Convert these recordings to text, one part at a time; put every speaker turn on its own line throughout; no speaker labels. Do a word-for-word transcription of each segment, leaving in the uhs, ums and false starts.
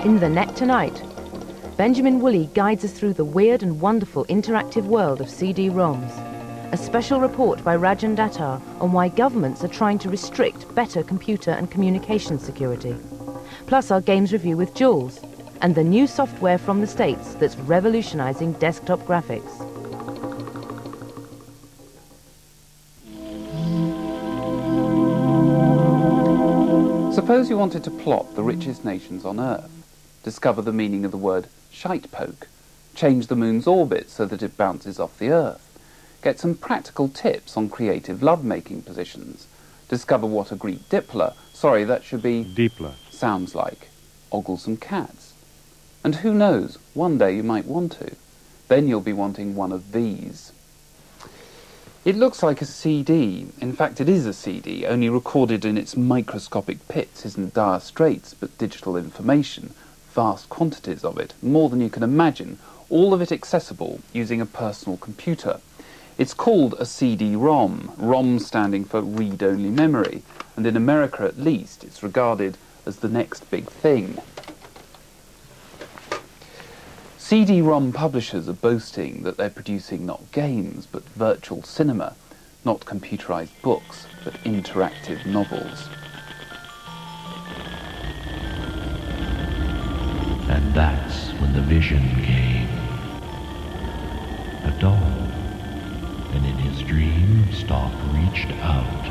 In The Net tonight, Benjamin Woolley guides us through the weird and wonderful interactive world of C D ROMs. A special report by Rajan Datar on why governments are trying to restrict better computer and communication security. Plus our games review with Jules, and the new software from the States that's revolutionising desktop graphics.
Suppose you wanted to plot the richest nations on Earth, discover the meaning of the word shitepoke, change the moon's orbit so that it bounces off the Earth, get some practical tips on creative love-making positions, discover what a Greek dipler, sorry, that should be
Deepler,
sounds like, ogle some cats. And who knows, one day you might want to. Then you'll be wanting one of these. It looks like a C D. In fact, it is a C D, only recorded in its microscopic pits isn't dire straits, but digital information. Vast quantities of it, more than you can imagine, all of it accessible using a personal computer. It's called a C D ROM, ROM standing for read-only memory, and in America at least it's regarded as the next big thing. C D ROM publishers are boasting that they're producing not games, but virtual cinema, not computerized books, but interactive novels.
And that's when the vision came. A dawn, and in his dream, Stalk reached out.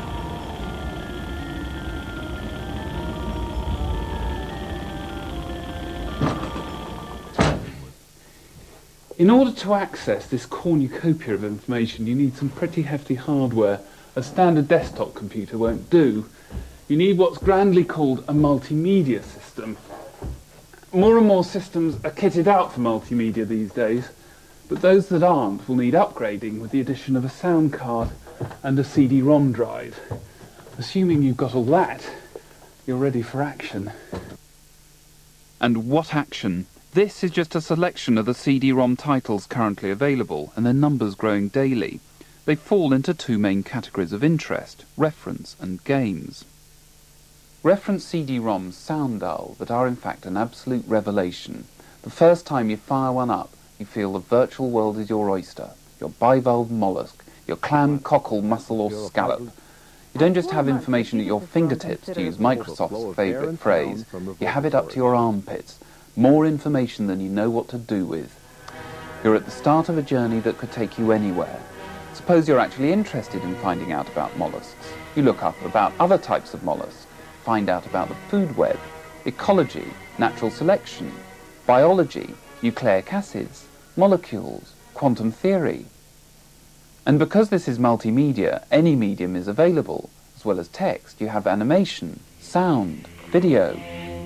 In order to access this cornucopia of information, you need some pretty hefty hardware. A standard desktop computer won't do. You need what's grandly called a multimedia system. More and more systems are kitted out for multimedia these days, but those that aren't will need upgrading with the addition of a sound card and a C D ROM drive. Assuming you've got all that, you're ready for action. And what action? This is just a selection of the C D ROM titles currently available, and their numbers growing daily. They fall into two main categories of interest, reference and games. Reference C D ROMs sound dull, but are in fact an absolute revelation. The first time you fire one up, you feel the virtual world is your oyster, your bivalve mollusk, your clam, cockle, mussel or scallop. You don't just have information at your fingertips, to use Microsoft's favourite phrase, you have it up to your armpits. More information than you know what to do with. You're at the start of a journey that could take you anywhere. Suppose you're actually interested in finding out about mollusks. You look up about other types of mollusks, find out about the food web, ecology, natural selection, biology, nucleic acids, molecules, quantum theory. And because this is multimedia, any medium is available. As well as text, you have animation, sound, video.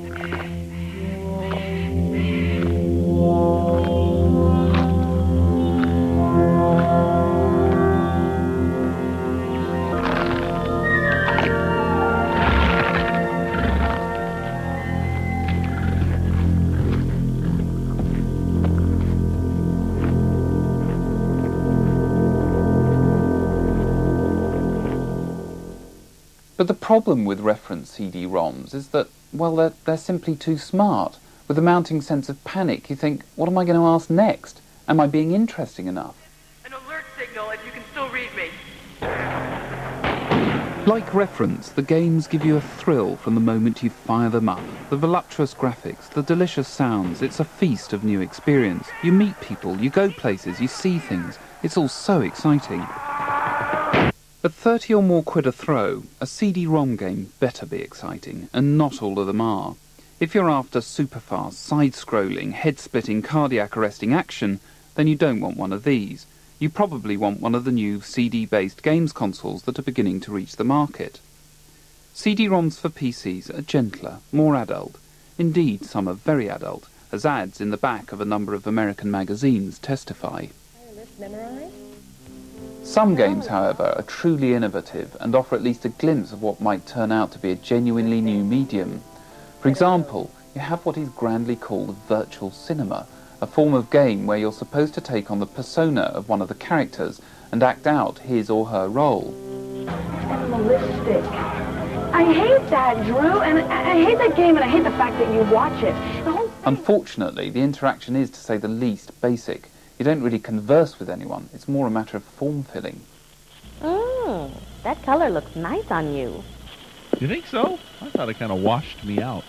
But the problem with reference C D ROMs is that, well, they're, they're simply too smart. With a mounting sense of panic, you think, what am I going to ask next? Am I being interesting enough?
An alert signal if you can still read me.
Like reference, the games give you a thrill from the moment you fire them up. The voluptuous graphics, the delicious sounds, it's a feast of new experience. You meet people, you go places, you see things. It's all so exciting. At thirty or more quid a throw, a C D ROM game better be exciting, and not all of them are. If you're after super-fast, side-scrolling, head-splitting, cardiac-arresting action, then you don't want one of these. You probably want one of the new C D-based games consoles that are beginning to reach the market. C D ROMs for P Cs are gentler, more adult. Indeed, some are very adult, as ads in the back of a number of American magazines testify. Some games, however, are truly innovative and offer at least a glimpse of what might turn out to be a genuinely new medium. For example, you have what is grandly called virtual cinema, a form of game where you're supposed to take on the persona of one of the characters and act out his or her role.
Animalistic. I hate that, Drew, and I hate that game, and I hate the fact that you watch it. The whole
Unfortunately, the interaction is, to say the least, basic. You don't really converse with anyone. It's more a matter of form-filling.
Mmm, that colour looks nice on you.
You think so? I thought it kind of washed me out.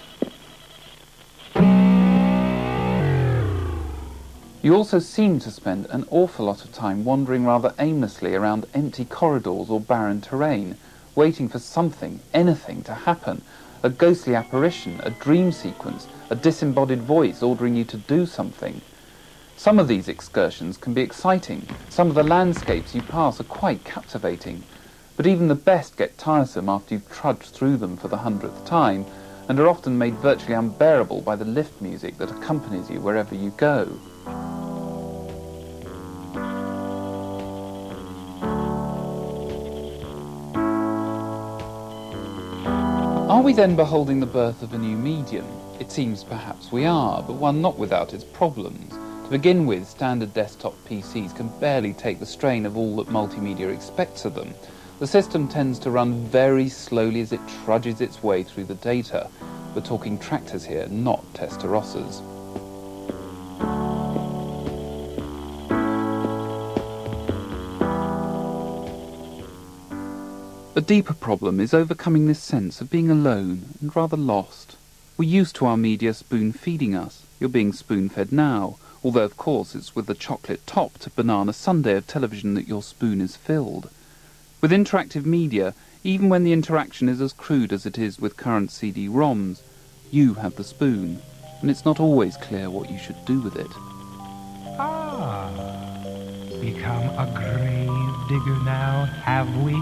You also seem to spend an awful lot of time wandering rather aimlessly around empty corridors or barren terrain, waiting for something, anything, to happen. A ghostly apparition, a dream sequence, a disembodied voice ordering you to do something. Some of these excursions can be exciting. Some of the landscapes you pass are quite captivating. But even the best get tiresome after you've trudged through them for the hundredth time, and are often made virtually unbearable by the lift music that accompanies you wherever you go. Are we then beholding the birth of a new medium? It seems perhaps we are, but one not without its problems. To begin with, standard desktop P Cs can barely take the strain of all that multimedia expects of them. The system tends to run very slowly as it trudges its way through the data. We're talking tractors here, not Testarossas. A deeper problem is overcoming this sense of being alone and rather lost. We're used to our media spoon-feeding us. You're being spoon-fed now, although of course it's with the chocolate-topped banana sundae of television that your spoon is filled. With interactive media, even when the interaction is as crude as it is with current C D ROMs, you have the spoon, and it's not always clear what you should do with it.
Ah, become a grave digger now, have we?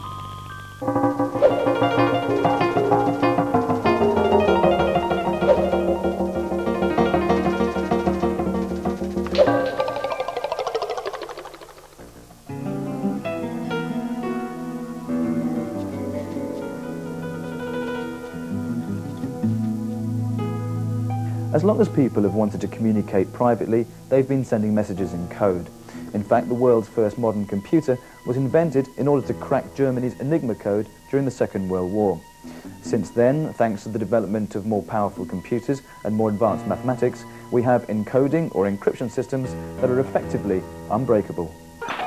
As long as people have wanted to communicate privately, they've been sending messages in code. In fact, the world's first modern computer was invented in order to crack Germany's Enigma code during the Second World War. Since then, thanks to the development of more powerful computers and more advanced mathematics, we have encoding or encryption systems that are effectively unbreakable.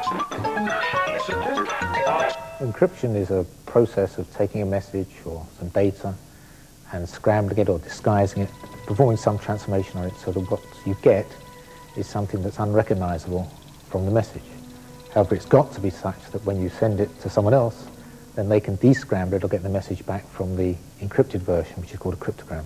Encryption is a process of taking a message or some data and scrambling it or disguising it, performing some transformation on it so that what you get is something that's unrecognizable from the message. However, it's got to be such that when you send it to someone else, then they can descramble it or get the message back from the encrypted version, which is called a cryptogram.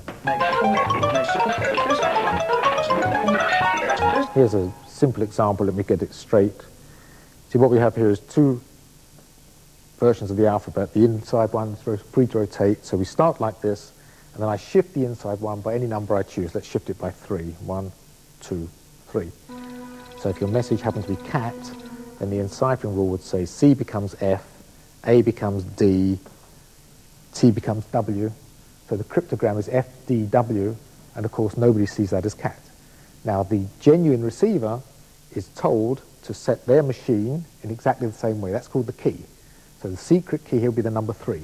Here's a simple example, let me get it straight. See, what we have here is two versions of the alphabet. The inside one is free to rotate, so we start like this, and then I shift the inside one by any number I choose. Let's shift it by three. One, two, three. So if your message happened to be cat, then the enciphering rule would say C becomes F, A becomes D, T becomes W. So the cryptogram is F D W, and of course nobody sees that as cat. Now the genuine receiver is told to set their machine in exactly the same way. That's called the key. So the secret key here will be the number three.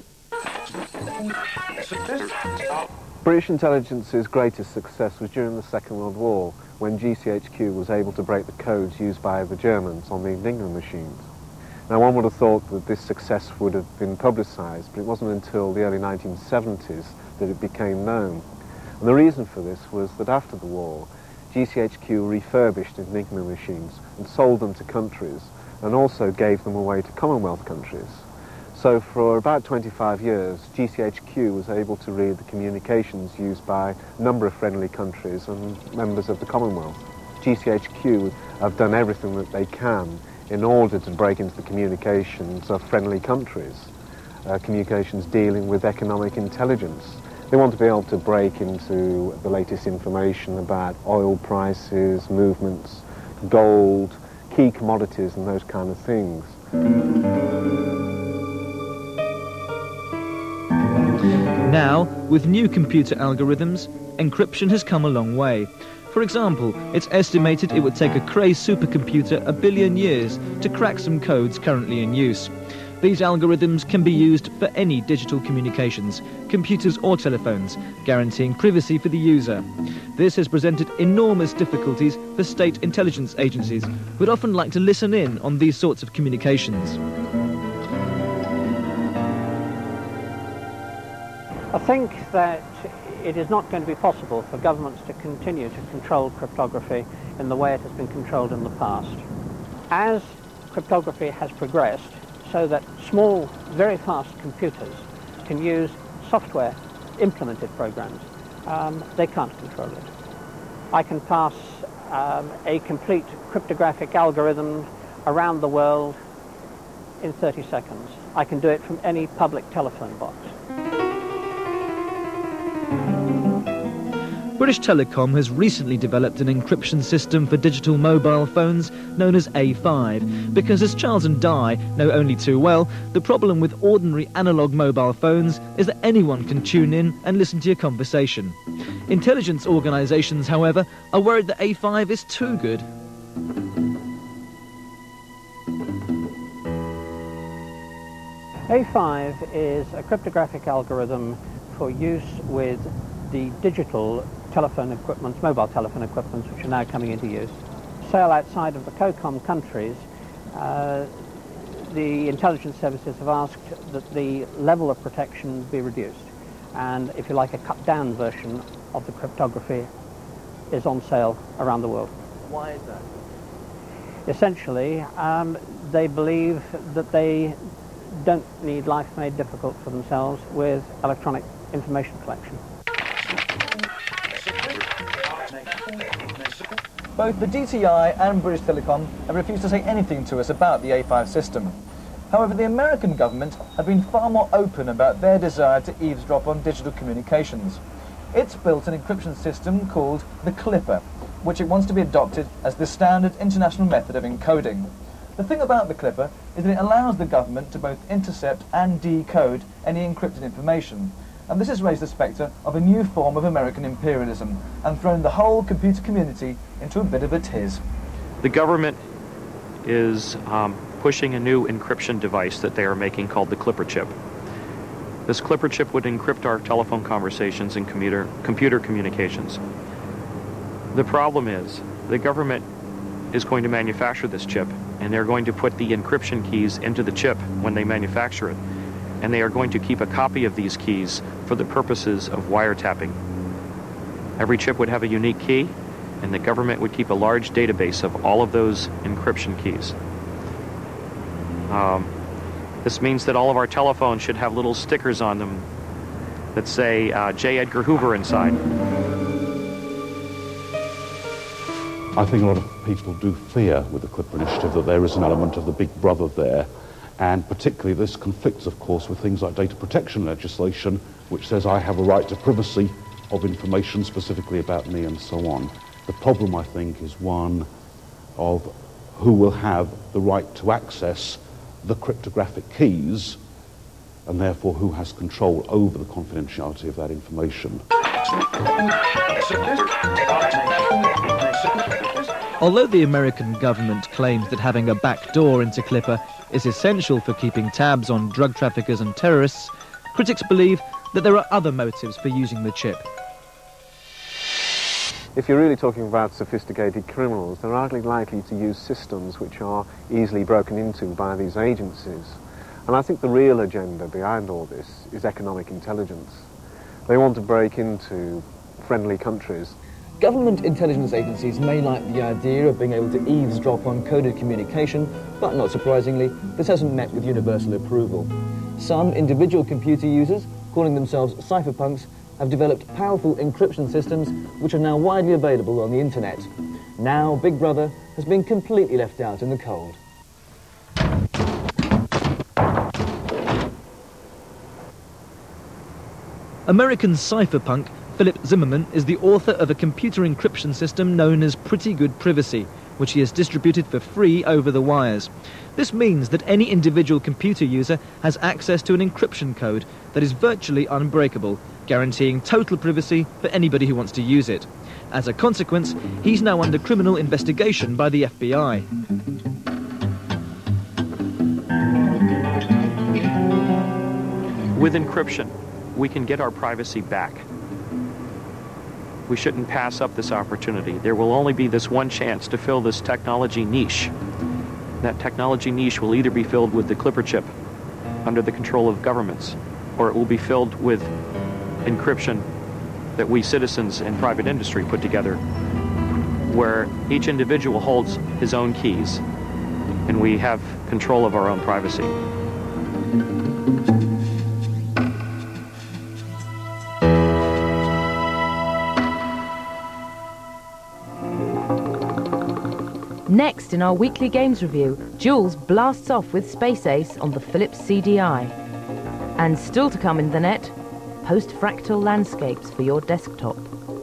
British intelligence's greatest success was during the Second World War, when G C H Q was able to break the codes used by the Germans on the Enigma machines. Now, one would have thought that this success would have been publicised, but it wasn't until the early nineteen seventies that it became known. And the reason for this was that after the war, G C H Q refurbished Enigma machines and sold them to countries, and also gave them away to Commonwealth countries. So for about twenty-five years, G C H Q was able to read the communications used by a number of friendly countries and members of the Commonwealth. G C H Q have done everything that they can in order to break into the communications of friendly countries, uh, communications dealing with economic intelligence. They want to be able to break into the latest information about oil prices, movements, gold, key commodities and those kind of things.
Now, with new computer algorithms, encryption has come a long way. For example, it's estimated it would take a crazed supercomputer a billion years to crack some codes currently in use. These algorithms can be used for any digital communications, computers or telephones, guaranteeing privacy for the user. This has presented enormous difficulties for state intelligence agencies, who would often like to listen in on these sorts of communications.
I think that it is not going to be possible for governments to continue to control cryptography in the way it has been controlled in the past. As cryptography has progressed, so that small, very fast computers can use software implemented programs, um, they can't control it. I can pass um, a complete cryptographic algorithm around the world in thirty seconds. I can do it from any public telephone box.
British Telecom has recently developed an encryption system for digital mobile phones known as A five, because as Charles and Di know only too well, the problem with ordinary analogue mobile phones is that anyone can tune in and listen to your conversation. Intelligence organisations, however, are worried that A five is too good.
A five is a cryptographic algorithm for use with the digital telephone equipment, mobile telephone equipments, which are now coming into use. Sale outside of the COCOM countries, uh, the intelligence services have asked that the level of protection be reduced. And if you like, a cut-down version of the cryptography is on sale around the world.
Why is that?
Essentially, um, they believe that they don't need life made difficult for themselves with electronic information collection.
Both the D T I and British Telecom have refused to say anything to us about the A five system. However, the American government have been far more open about their desire to eavesdrop on digital communications. It's built an encryption system called the Clipper, which it wants to be adopted as the standard international method of encoding. The thing about the Clipper is that it allows the government to both intercept and decode any encrypted information. And this has raised the spectre of a new form of American imperialism and thrown the whole computer community into a bit of a tiz.
The government is um, pushing a new encryption device that they are making called the Clipper chip. This Clipper chip would encrypt our telephone conversations and computer, computer communications. The problem is the government is going to manufacture this chip, and they're going to put the encryption keys into the chip when they manufacture it. And they are going to keep a copy of these keys for the purposes of wiretapping. Every chip would have a unique key, and the government would keep a large database of all of those encryption keys. Um, this means that all of our telephones should have little stickers on them that say uh, J. Edgar Hoover inside.
I think a lot of people do fear with the Clipper initiative that there is an element of the big brother there. And particularly this conflicts, of course, with things like data protection legislation, which says I have a right to privacy of information specifically about me and so on. The problem, I think, is one of who will have the right to access the cryptographic keys, and therefore who has control over the confidentiality of that information.
Although the American government claims that having a back door into Clipper is essential for keeping tabs on drug traffickers and terrorists, critics believe that there are other motives for using the chip.
If you're really talking about sophisticated criminals, they're hardly likely to use systems which are easily broken into by these agencies. And I think the real agenda behind all this is economic intelligence. They want to break into friendly countries.
Government intelligence agencies may like the idea of being able to eavesdrop on coded communication, but not surprisingly, this hasn't met with universal approval. Some individual computer users, calling themselves cypherpunks, have developed powerful encryption systems which are now widely available on the internet. Now Big Brother has been completely left out in the cold.
American cypherpunk Philip Zimmerman is the author of a computer encryption system known as Pretty Good Privacy, which he has distributed for free over the wires. This means that any individual computer user has access to an encryption code that is virtually unbreakable, guaranteeing total privacy for anybody who wants to use it. As a consequence, he's now under criminal investigation by the F B I.
With encryption, we can get our privacy back. We shouldn't pass up this opportunity. There will only be this one chance to fill this technology niche. That technology niche will either be filled with the Clipper chip under the control of governments, or it will be filled with encryption that we citizens and private industry put together, where each individual holds his own keys and we have control of our own privacy.
Next in our weekly games review, Jules blasts off with Space Ace on the Phillips C D I. And still to come in the net, post-fractal landscapes for your desktop.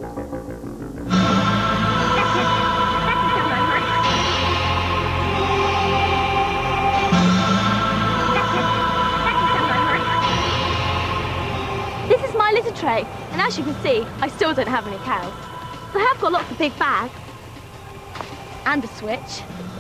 This is my litter tray, and as you can see, I still don't have any cows. But I have got lots of big bags. And a switch.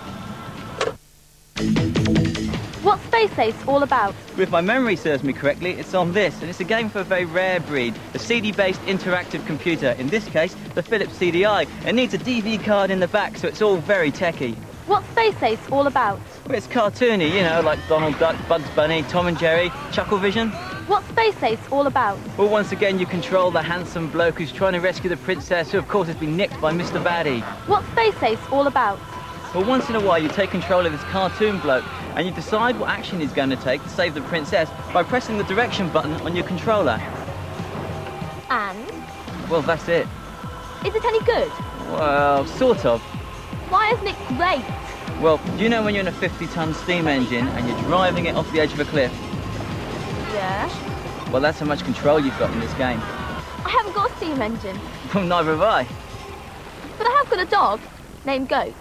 What's Space Ace all about?
If my memory serves me correctly, it's on this, and it's a game for a very rare breed, a C D-based interactive computer, in this case, the Phillips C D I. It needs a D V card in the back, so it's all very techy.
What's Space Ace all about?
Well, it's cartoony, you know, like Donald Duck, Bugs Bunny, Tom and Jerry, Chucklevision.
What's Space Ace all about?
Well, once again, you control the handsome bloke who's trying to rescue the princess, who, of course, has been nicked by Mister Baddie.
What's Space Ace all about?
Well, once in a while, you take control of this cartoon bloke, and you decide what action he's going to take to save the princess by pressing the direction button on your controller.
And?
Well, that's it.
Is it any good?
Well, sort of.
Why isn't it great?
Well, do you know when you're in a fifty ton steam engine and you're driving it off the edge of a cliff?
Yeah.
Well, that's how much control you've got in this game.
I haven't got a steam engine.
Well, neither have I.
But I have got a dog named Goat.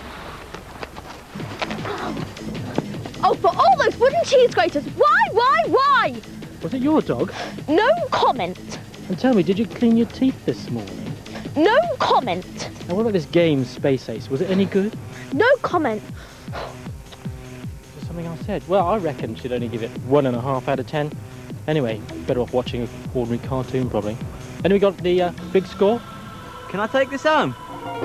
Oh, for all those wooden cheese graters! Why, why, why?
Was it your dog?
No comment.
And tell me, did you clean your teeth this morning?
No comment.
Now, what about this game, Space Ace? Was it any good?
No comment.
There's something I said. Well, I reckon she'd only give it one and a half out of ten. Anyway, better off watching an ordinary cartoon, probably. And we got the uh, big score.
Can I take this home?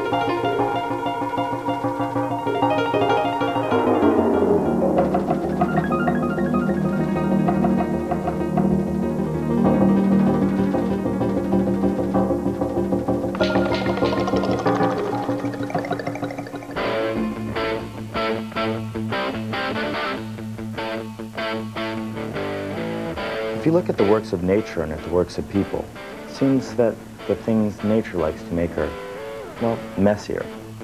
If you look at the works of nature and at the works of people, it seems that the things nature likes to make are, well, messier.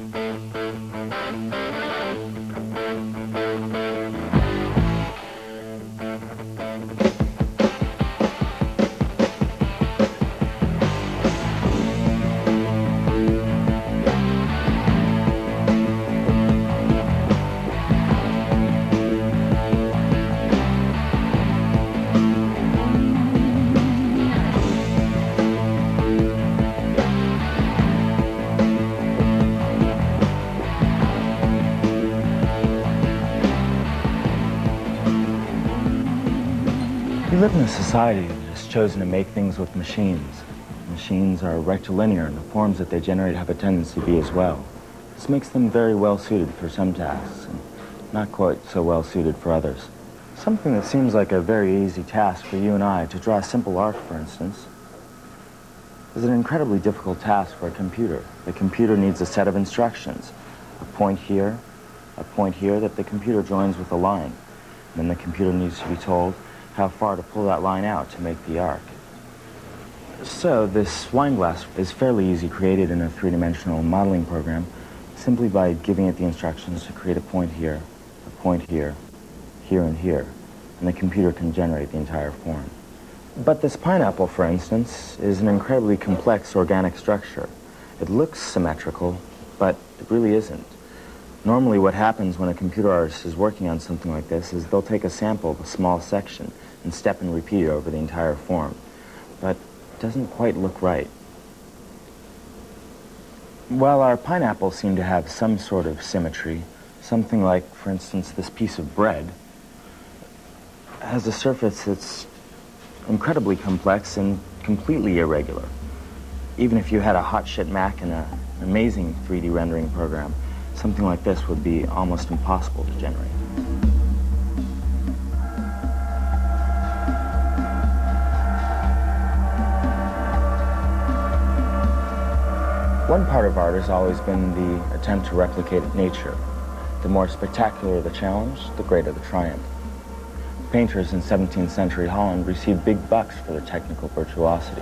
We live in a society that has chosen to make things with machines. Machines are rectilinear, and the forms that they generate have a tendency to be as well. This makes them very well suited for some tasks, and not quite so well suited for others. Something that seems like a very easy task for you and I, to draw a simple arc, for instance, is an incredibly difficult task for a computer. The computer needs a set of instructions, a point here, a point here that the computer joins with a line. And then the computer needs to be told how far to pull that line out to make the arc. So this wine glass is fairly easy created in a three-dimensional modeling program simply by giving it the instructions to create a point here, a point here, here and here, and the computer can generate the entire form. But this pineapple, for instance, is an incredibly complex organic structure. It looks symmetrical, but it really isn't. Normally what happens when a computer artist is working on something like this is they'll take a sample of a small section and step and repeat it over the entire form. But it doesn't quite look right. While our pineapples seem to have some sort of symmetry, something like, for instance, this piece of bread has a surface that's
incredibly complex and completely irregular. Even if you had a hot shit Mac and a, an amazing three D rendering program, something like this would be almost impossible to generate. One part of art has always been the attempt to replicate nature. The more spectacular the challenge, the greater the triumph. Painters in seventeenth century Holland received big bucks for their technical virtuosity.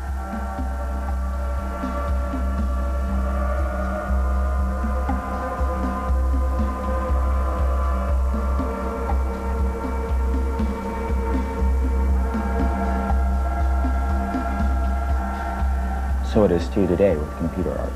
So it is too today with computer art.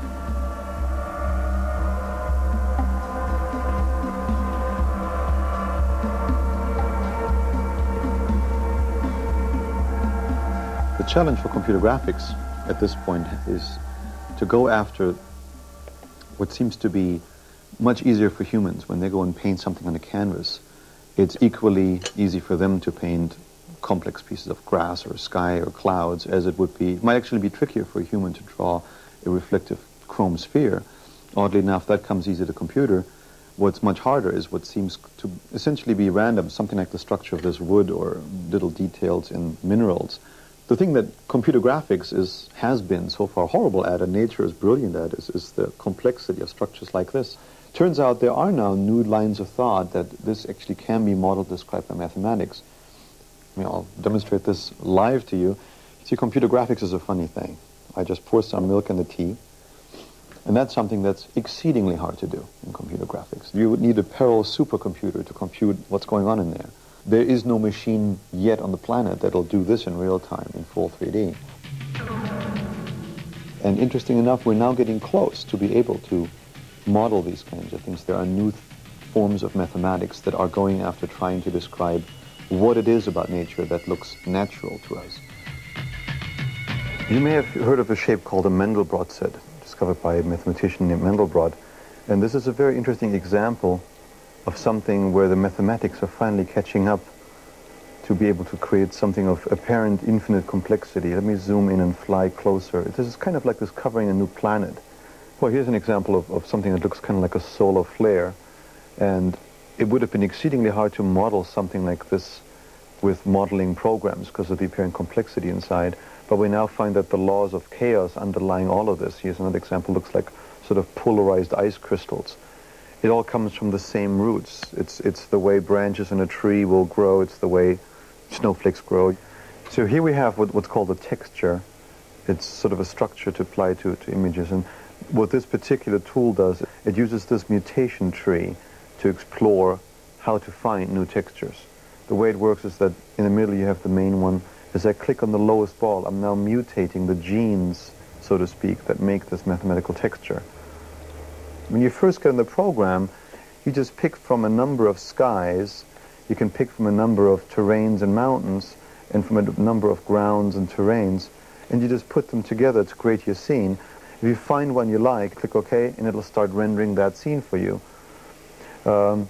The challenge for computer graphics at this point is to go after what seems to be much easier for humans when they go and paint something on a canvas. It's equally easy for them to paint complex pieces of grass or sky or clouds as it would be. It might actually be trickier for a human to draw a reflective chrome sphere. Oddly enough, that comes easy to a computer. What's much harder is what seems to essentially be random, something like the structure of this wood or little details in minerals. The thing that computer graphics is, has been so far horrible at, and nature is brilliant at, is, is the complexity of structures like this. Turns out there are now new lines of thought that this actually can be modeled, described by mathematics. I mean, I'll demonstrate this live to you. See, computer graphics is a funny thing. I just pour some milk in the tea, and that's something that's exceedingly hard to do in computer graphics. You would need a parallel supercomputer to compute what's going on in there. There is no machine yet on the planet that'll do this in real time, in full three D. And interesting enough, we're now getting close to be able to model these kinds of things. There are new th forms of mathematics that are going after trying to describe what it is about nature that looks natural to us. You may have heard of a shape called a Mandelbrot set, discovered by a mathematician named Mandelbrot. And this is a very interesting example of something where the mathematics are finally catching up to be able to create something of apparent infinite complexity. Let me zoom in and fly closer. This is kind of like discovering a new planet. Well, here's an example of, of something that looks kind of like a solar flare. And it would have been exceedingly hard to model something like this with modeling programs because of the apparent complexity inside. But we now find that the laws of chaos underlying all of this, here's another example, looks like sort of polarized ice crystals. It all comes from the same roots. It's, it's the way branches in a tree will grow. It's the way snowflakes grow. So here we have what, what's called a texture. It's sort of a structure to apply to, to images. And what this particular tool does, it uses this mutation tree to explore how to find new textures. The way it works is that in the middle you have the main one. As I click on the lowest ball, I'm now mutating the genes, so to speak, that make this mathematical texture. When you first get in the program, you just pick from a number of skies. You can pick from a number of terrains and mountains, and from a number of grounds and terrains, and you just put them together to create your scene. If you find one you like, click OK, and it'll start rendering that scene for you. Um,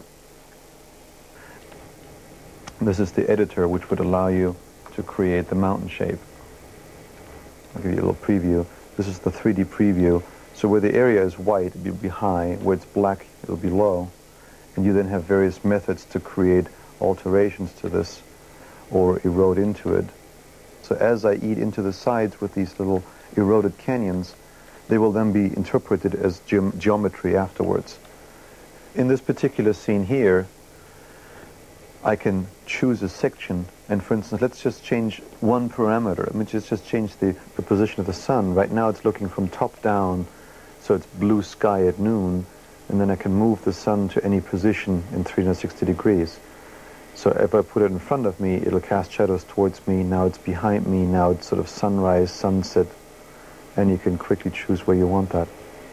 this is the editor, which would allow you to create the mountain shape. I'll give you a little preview. This is the three D preview. So where the area is white, it'll be high. Where it's black, it'll be low. And you then have various methods to create alterations to this or erode into it. So as I eat into the sides with these little eroded canyons, they will then be interpreted as ge geometry afterwards. In this particular scene here, I can choose a section, and for instance, let's just change one parameter. I mean, just, just change the, the position of the sun. Right now it's looking from top down, so it's blue sky at noon, and then I can move the sun to any position in three hundred sixty degrees. So if I put it in front of me, it'll cast shadows towards me. Now it's behind me, now it's sort of sunrise, sunset, and you can quickly choose where you want that.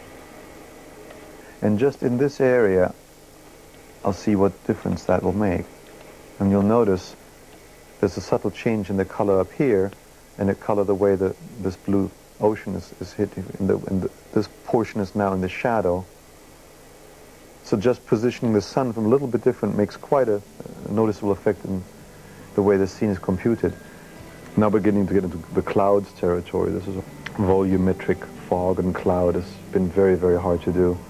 And just in this area, I'll see what difference that will make. And you'll notice there's a subtle change in the color up here, and the color the way that this blue ocean is, is hit. In the, in the, this portion is now in the shadow. So just positioning the sun from a little bit different makes quite a, a noticeable effect in the way the scene is computed. Now we're getting to get into the clouds territory. This is a volumetric fog and cloud. It's been very, very hard to do.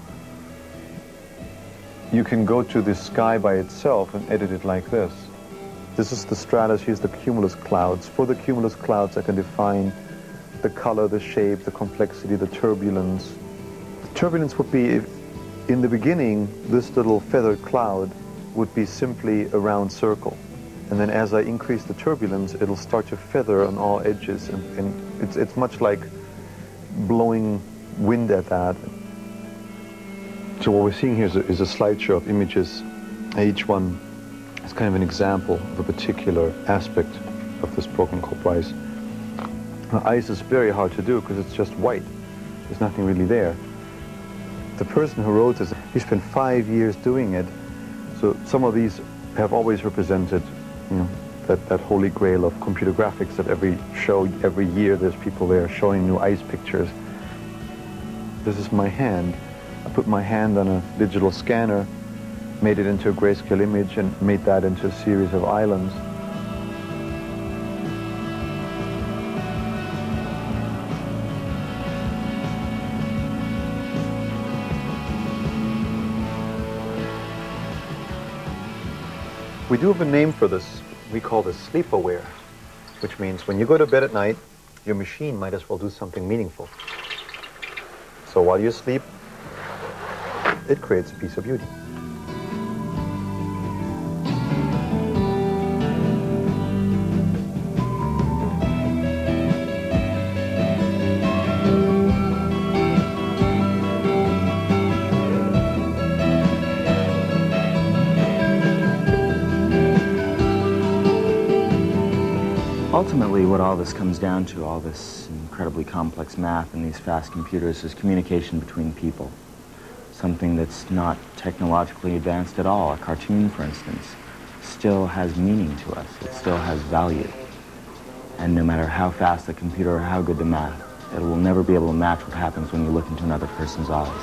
You can go to the sky by itself and edit it like this. This is the stratus, here's the cumulus clouds. For the cumulus clouds, I can define the color, the shape, the complexity, the turbulence. The turbulence would be, if, in the beginning, this little feathered cloud would be simply a round circle. And then as I increase the turbulence, it'll start to feather on all edges. And, and it's, it's much like blowing wind at that. So what we're seeing here is a, is a slideshow of images. Each one is kind of an example of a particular aspect of this program called rice. Now, ice is very hard to do because it's just white. There's nothing really there. The person who wrote this, he spent five years doing it. So some of these have always represented, you know, that, that holy grail of computer graphics that every show, every year there's people there showing new ice pictures. This is my hand. I put my hand on a digital scanner, made it into a grayscale image, and made that into a series of islands. We do have a name for this. We call this sleep aware, which means when you go to bed at night, your machine might as well do something meaningful. So while you sleep, it creates a piece of beauty.
Ultimately, what all this comes down to, all this incredibly complex math and these fast computers, is communication between people. Something that's not technologically advanced at all. A cartoon, for instance, still has meaning to us. It still has value. And no matter how fast the computer or how good the math, it will never be able to match what happens when you look into another person's eyes.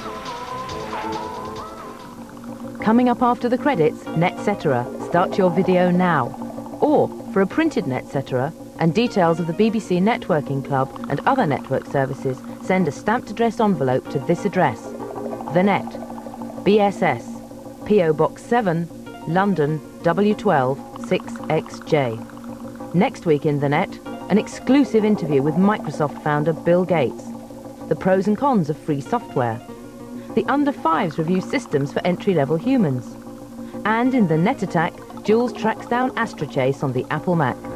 Coming up after the credits, NetCetera. Start your video now. Or, for a printed NetCetera and details of the B B C Networking Club and other network services, send a stamped address envelope to this address. The Net, B S S, P O Box seven, London, W twelve, six X J. Next week in The Net, an exclusive interview with Microsoft founder Bill Gates. The pros and cons of free software. The Under Fives review systems for entry-level humans. And in The Net Attack, Jules tracks down Astrochase on the Apple Mac.